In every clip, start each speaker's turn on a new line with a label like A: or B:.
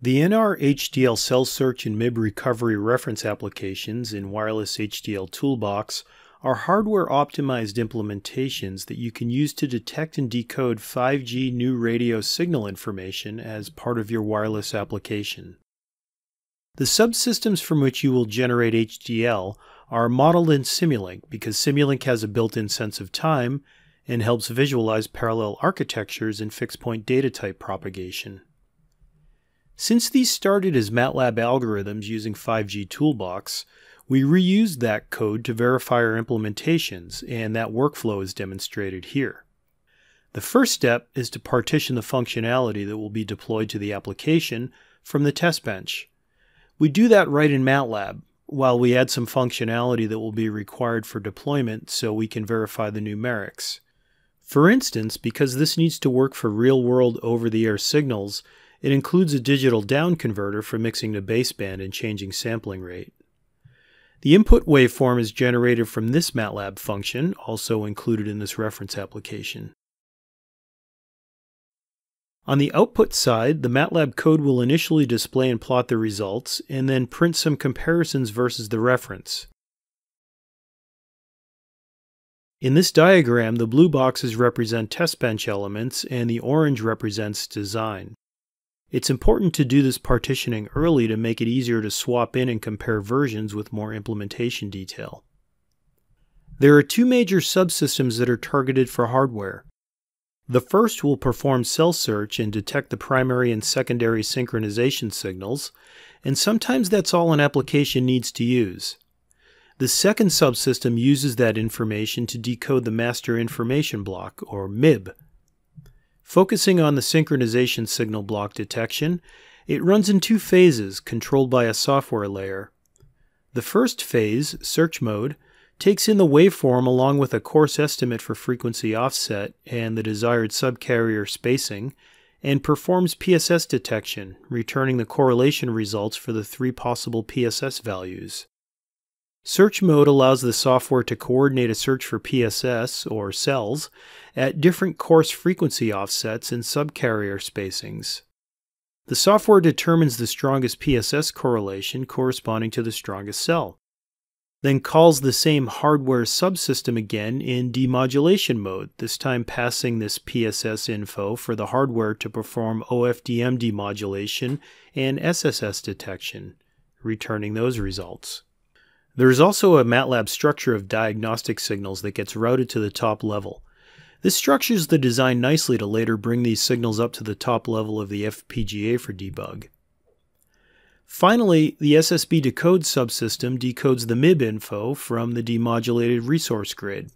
A: The NR HDL cell search and MIB recovery reference applications in Wireless HDL Toolbox are hardware-optimized implementations that you can use to detect and decode 5G new radio signal information as part of your wireless application. The subsystems from which you will generate HDL are modeled in Simulink because Simulink has a built-in sense of time and helps visualize parallel architectures and fixed-point data type propagation. Since these started as Matlab algorithms using 5G Toolbox, we reused that code to verify our implementations, and that workflow is demonstrated here. The first step is to partition the functionality that will be deployed to the application from the test bench. We do that right in Matlab, while we add some functionality that will be required for deployment so we can verify the numerics. For instance, because this needs to work for real-world over-the-air signals, it includes a digital down converter for mixing to baseband and changing sampling rate. The input waveform is generated from this Matlab function, also included in this reference application. On the output side, the Matlab code will initially display and plot the results, and then print some comparisons versus the reference. In this diagram, the blue boxes represent test bench elements, and the orange represents design. It's important to do this partitioning early to make it easier to swap in and compare versions with more implementation detail. There are two major subsystems that are targeted for hardware. The first will perform cell search and detect the primary and secondary synchronization signals, and sometimes that's all an application needs to use. The second subsystem uses that information to decode the master information block, or MIB. Focusing on the synchronization signal block detection, it runs in two phases controlled by a software layer. The first phase, search mode, takes in the waveform along with a coarse estimate for frequency offset and the desired subcarrier spacing, and performs PSS detection, returning the correlation results for the three possible PSS values. Search mode allows the software to coordinate a search for PSS, or cells, at different coarse frequency offsets and subcarrier spacings. The software determines the strongest PSS correlation corresponding to the strongest cell, then calls the same hardware subsystem again in demodulation mode, this time passing this PSS info for the hardware to perform OFDM demodulation and SSS detection, returning those results. There is also a Matlab structure of diagnostic signals that gets routed to the top level. This structures the design nicely to later bring these signals up to the top level of the FPGA for debug. Finally, the SSB decode subsystem decodes the MIB info from the demodulated resource grid.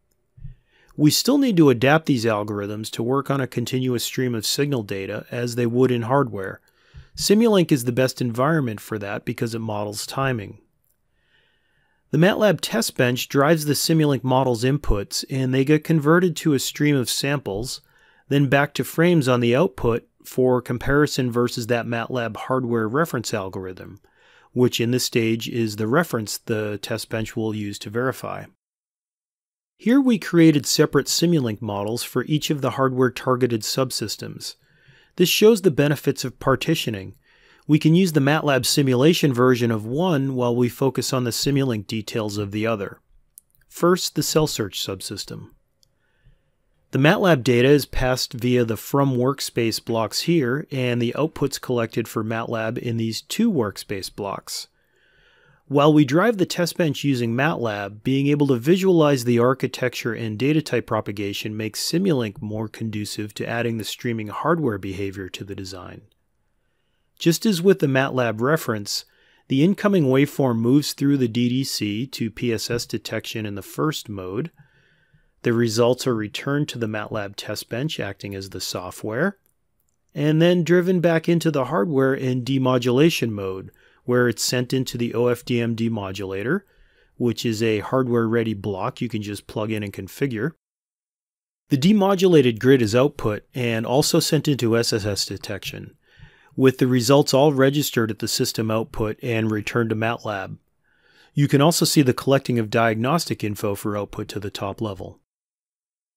A: We still need to adapt these algorithms to work on a continuous stream of signal data as they would in hardware. Simulink is the best environment for that because it models timing. The Matlab test bench drives the Simulink model's inputs, and they get converted to a stream of samples, then back to frames on the output for comparison versus that Matlab hardware reference algorithm, which in this stage is the reference the test bench will use to verify. Here we created separate Simulink models for each of the hardware-targeted subsystems. This shows the benefits of partitioning. We can use the Matlab simulation version of one while we focus on the Simulink details of the other. First, the cell search subsystem. The Matlab data is passed via the from workspace blocks here, and the outputs collected for Matlab in these two workspace blocks. While we drive the test bench using Matlab, being able to visualize the architecture and data type propagation makes Simulink more conducive to adding the streaming hardware behavior to the design. Just as with the Matlab reference, the incoming waveform moves through the DDC to PSS detection in the first mode. The results are returned to the Matlab test bench acting as the software, and then driven back into the hardware in demodulation mode, where it's sent into the OFDM demodulator, which is a hardware-ready block you can just plug in and configure. The demodulated grid is output and also sent into SSS detection, with the results all registered at the system output and returned to Matlab. You can also see the collecting of diagnostic info for output to the top level.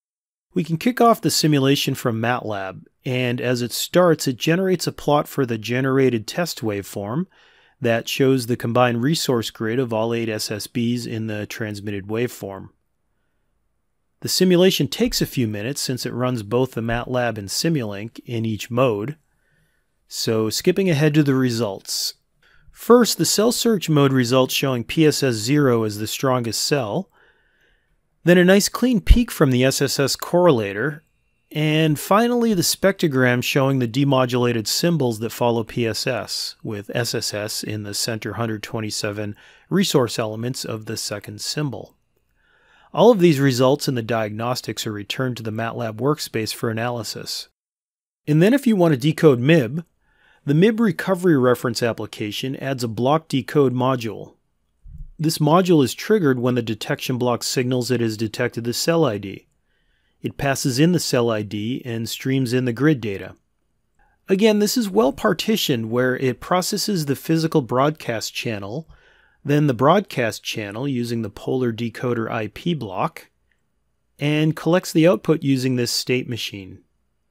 A: We can kick off the simulation from Matlab, and as it starts, it generates a plot for the generated test waveform that shows the combined resource grid of all 8 SSBs in the transmitted waveform. The simulation takes a few minutes since it runs both the Matlab and Simulink in each mode. So skipping ahead to the results. First, the cell search mode results showing PSS 0 as the strongest cell, then a nice clean peak from the SSS correlator, and finally the spectrogram showing the demodulated symbols that follow PSS, with SSS in the center 127 resource elements of the second symbol. All of these results in the diagnostics are returned to the Matlab workspace for analysis. And then if you want to decode MIB, the MIB recovery reference application adds a block decode module. This module is triggered when the detection block signals it has detected the cell ID. It passes in the cell ID and streams in the grid data. Again, this is well partitioned where it processes the physical broadcast channel, then the broadcast channel using the polar decoder IP block, and collects the output using this state machine.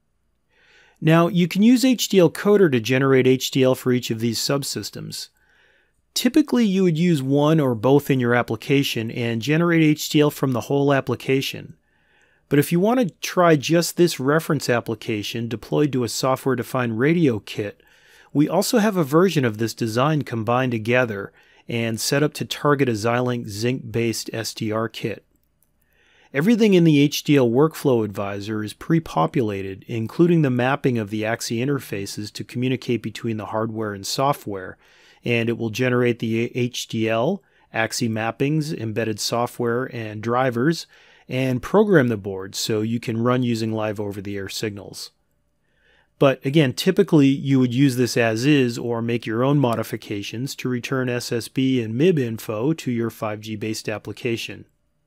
A: Now, you can use HDL coder to generate HDL for each of these subsystems. Typically, you would use one or both in your application and generate HDL from the whole application. But if you want to try just this reference application deployed to a software-defined radio kit, we also have a version of this design combined together and set up to target a Xilinx Zinc-based SDR kit. Everything in the HDL workflow advisor is pre-populated, including the mapping of the AXI interfaces to communicate between the hardware and software, and it will generate the HDL, AXI mappings, embedded software, and drivers, and program the board so you can run using live over-the-air signals. But again, typically you would use this as is or make your own modifications to return SSB and MIB info to your 5G-based application.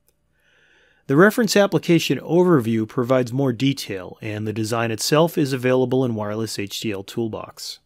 A: The reference application overview provides more detail, and the design itself is available in Wireless HDL Toolbox.